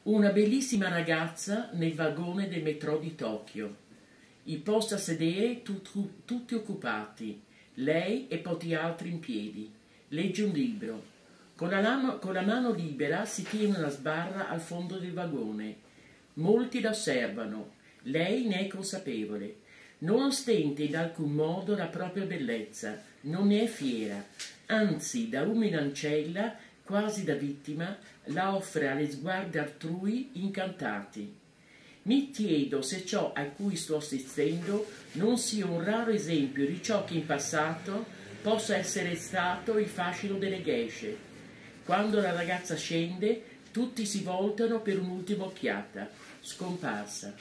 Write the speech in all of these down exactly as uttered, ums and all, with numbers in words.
Una bellissima ragazza nel vagone del metro di Tokyo. I posti a sedere tu, tu, tutti occupati. Lei e pochi altri in piedi. Legge un libro. Con la, lama, con la mano libera si tiene una sbarra al fondo del vagone. Molti la osservano. Lei ne è consapevole. Non ostenta in alcun modo la propria bellezza. Non ne è fiera. Anzi, da umile ancella, quasi da vittima, la offre alle sguardi altrui incantati. Mi chiedo se ciò a cui sto assistendo non sia un raro esempio di ciò che in passato possa essere stato il fascino delle geishe. Quando la ragazza scende, tutti si voltano per un'ultima occhiata. Scomparsa.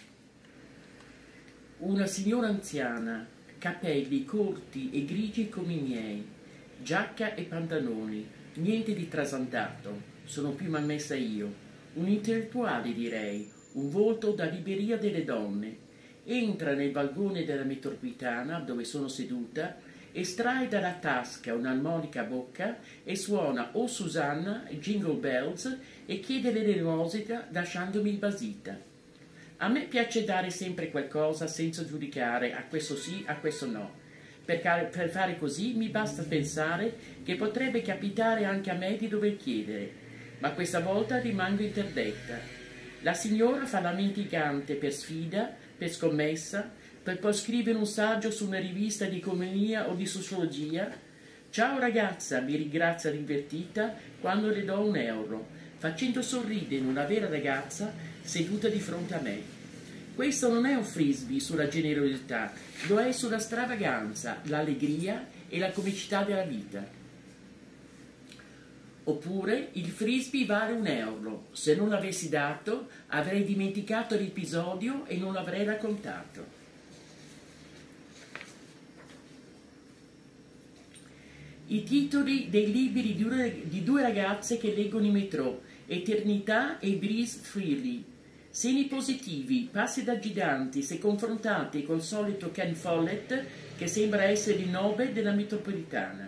Una signora anziana, capelli corti e grigi come i miei, giacca e pantaloni, niente di trasandato, sono più malmessa io, un intellettuale direi, un volto da libreria delle donne, entra nel vagone della metropolitana dove sono seduta, estrae dalla tasca un'armonica a bocca e suona O Susanna, Jingle Bells e chiede l'elemosina lasciandomi basita. A me piace dare sempre qualcosa senza giudicare a questo sì, a questo no. Per fare così mi basta pensare che potrebbe capitare anche a me di dover chiedere, ma questa volta rimango interdetta. La signora fa la menticante per sfida, per scommessa, per poi scrivere un saggio su una rivista di economia o di sociologia. Ciao ragazza, mi ringrazia rinvertita quando le do un euro, facendo sorridere una vera ragazza seduta di fronte a me. Questo non è un frisbee sulla generosità, lo è sulla stravaganza, l'allegria e la comicità della vita. Oppure il frisbee vale un euro, se non l'avessi dato avrei dimenticato l'episodio e non l'avrei raccontato. I titoli dei libri di, una, di due ragazze che leggono in metro, Eternità e Breeze Freely. Segni positivi, passi da giganti se confrontati col solito Ken Follett che sembra essere il Nobel della metropolitana.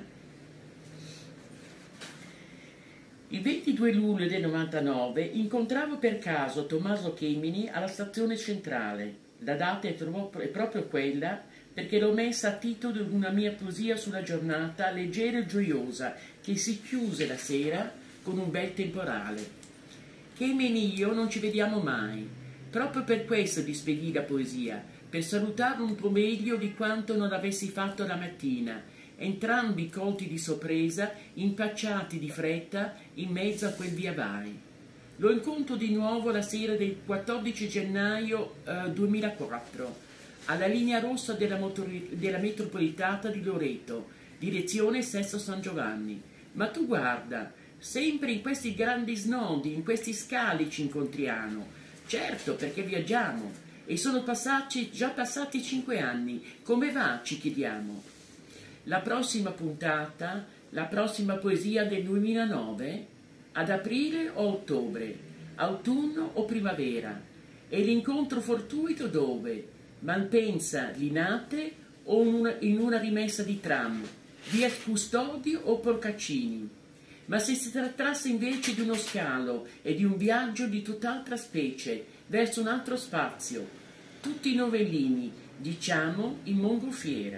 Il ventidue luglio del novantanove incontravo per caso Tommaso Chemini alla stazione centrale. La data è, troppo, è proprio quella perché l'ho messa a titolo di una mia poesia sulla giornata leggera e gioiosa che si chiuse la sera con un bel temporale. Chemini e io non ci vediamo mai, proprio per questo dispedì la poesia, per salutarlo un po' meglio di quanto non avessi fatto la mattina, entrambi colti di sorpresa, impacciati di fretta in mezzo a quel via vai. Lo incontro di nuovo la sera del quattordici gennaio eh, duemilaquattro, alla linea rossa della, della metropolitana di Loreto, direzione Sesto San Giovanni. Ma tu guarda, sempre in questi grandi snodi, in questi scali ci incontriamo. Certo, perché viaggiamo. E sono passati, già passati cinque anni. Come va, ci chiediamo. La prossima puntata, la prossima poesia del duemilanove? Ad aprile o ottobre? Autunno o primavera? E l'incontro fortuito dove? Malpensa, Linate o in una, in una rimessa di tram? Via Custodio o Porcaccini? Ma se si trattasse invece di uno scalo e di un viaggio di tutt'altra specie, verso un altro spazio, tutti i novellini, diciamo in mongolfiera.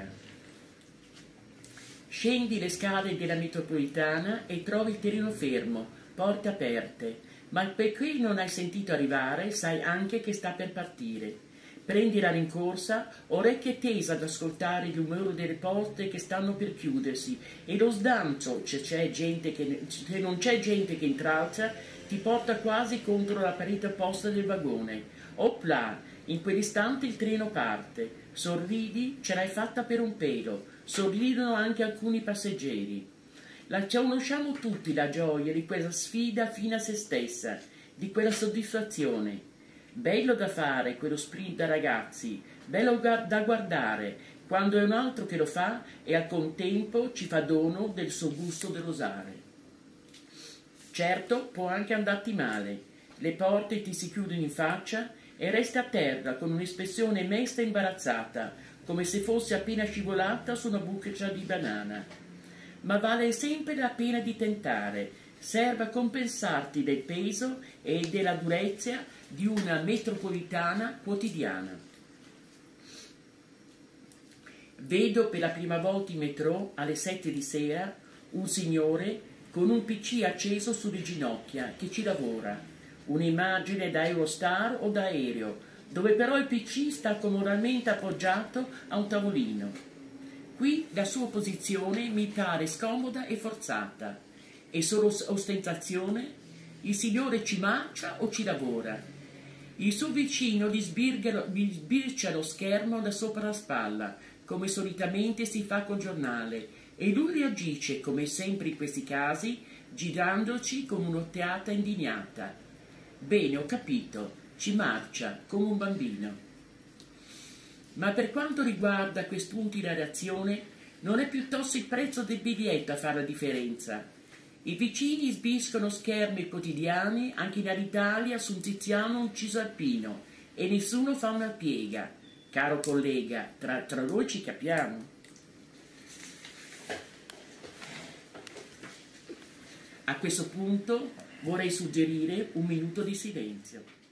Scendi le scale della metropolitana e trovi il terreno fermo, porte aperte, ma perché non hai sentito arrivare, sai anche che sta per partire. Prendi la rincorsa, orecchie tese ad ascoltare il rumore delle porte che stanno per chiudersi e lo sdanzo, se, c'è gente che, se non c'è gente che intralcia, ti porta quasi contro la parete opposta del vagone. Opla! In quell'istante il treno parte. Sorridi, ce l'hai fatta per un pelo. Sorridono anche alcuni passeggeri. La conosciamo tutti la gioia di quella sfida fino a se stessa, di quella soddisfazione. Bello da fare quello sprint da ragazzi, bello da guardare, quando è un altro che lo fa e al contempo ci fa dono del suo gusto dell'osare. Certo, può anche andarti male, le porte ti si chiudono in faccia e resti a terra con un'espressione mesta e imbarazzata, come se fosse appena scivolata su una buccia di banana. Ma vale sempre la pena di tentare, serve a compensarti del peso e della durezza di una metropolitana quotidiana. Vedo per la prima volta in metro alle sette di sera un signore con un P C acceso sulle ginocchia che ci lavora, un'immagine da Eurostar o da aereo, dove però il P C sta comodamente appoggiato a un tavolino. Qui la sua posizione mi pare scomoda e forzata. È solo ostentazione? Il signore ci marcia o ci lavora? Il suo vicino gli sbircia lo schermo da sopra la spalla, come solitamente si fa col giornale, e lui reagisce, come sempre in questi casi, girandoci con un'occhiata indignata. Bene, ho capito, ci marcia, come un bambino. Ma per quanto riguarda quest'ultima reazione, non è piuttosto il prezzo del biglietto a fare la differenza. I vicini sbiscono schermi quotidiani anche in Alitalia su un Tiziano un Cisalpino e nessuno fa una piega. Caro collega, tra, tra noi ci capiamo. A questo punto vorrei suggerire un minuto di silenzio.